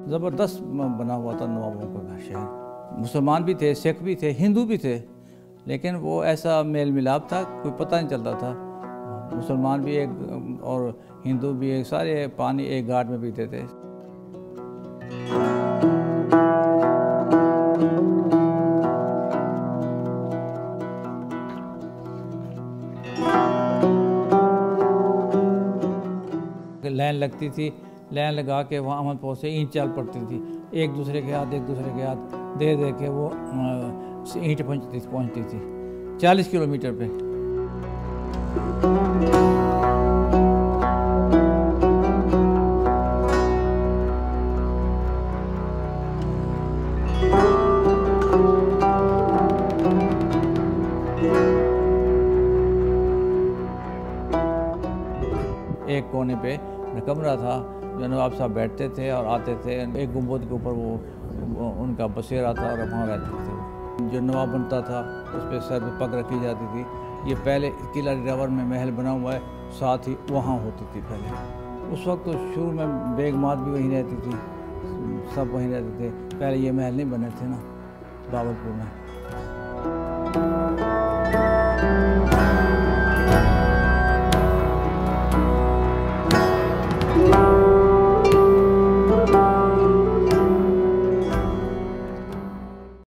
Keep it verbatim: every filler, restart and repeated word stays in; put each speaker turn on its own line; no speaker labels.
ज़बरदस्त बना हुआ था नवाबों का शहर। मुसलमान भी थे, सिख भी थे, हिंदू भी थे, लेकिन वो ऐसा मेल मिलाप था कोई पता नहीं चलता था। मुसलमान भी एक और हिंदू भी एक, सारे पानी एक घाट में पीते थे। लाइन लगती थी, लाइन लगा के वहाँ अहमदपुर से ईंट चल पड़ती थी, एक दूसरे के हाथ एक दूसरे के हाथ दे दे के वो ईंट पहुँचती पहुँचती थी चालीस किलोमीटर पे। एक कोने पे कमरा था, जो नवाब साहब बैठते थे और आते थे। एक गुंबद के ऊपर वो, वो उनका बसेरा था और वहाँ रहते थे। जो नवाब बनता था उस पर सर पे पग रखी जाती थी। ये पहले किला डिरावर में महल बना हुआ है, साथ ही वहाँ होती थी पहले। उस वक्त तो शुरू में बेगमात भी वहीं रहती थी, सब वहीं रहते थे। पहले ये महल नहीं बने थे ना बाबरपुर में।